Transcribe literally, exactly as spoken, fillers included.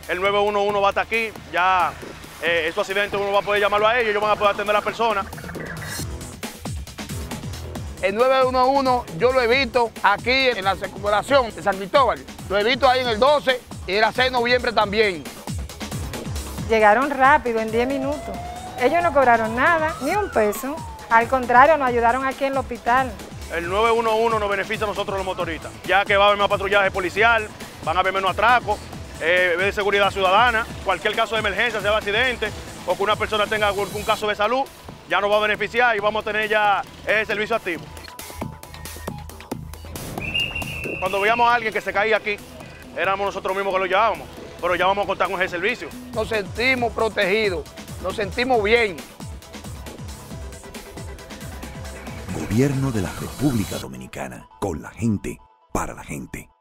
el nueve uno uno va hasta aquí, ya eh, estos accidentes uno va a poder llamarlo a ellos, ellos van a poder atender a las personas. El nueve uno uno yo lo he visto aquí en la circunvalación de San Cristóbal, lo he visto ahí en el doce y el seis de noviembre también. Llegaron rápido, en diez minutos. Ellos no cobraron nada, ni un peso. Al contrario, nos ayudaron aquí en el hospital. El nueve uno uno nos beneficia a nosotros los motoristas, ya que va a haber más patrullaje policial, van a haber menos atracos, eh, de seguridad ciudadana, cualquier caso de emergencia, sea de accidente, o que una persona tenga algún caso de salud, ya nos va a beneficiar y vamos a tener ya ese servicio activo. Cuando veíamos a alguien que se caía aquí, éramos nosotros mismos que lo llevábamos, pero ya vamos a contar con ese servicio. Nos sentimos protegidos, nos sentimos bien. Gobierno de la República Dominicana, con la gente, para la gente.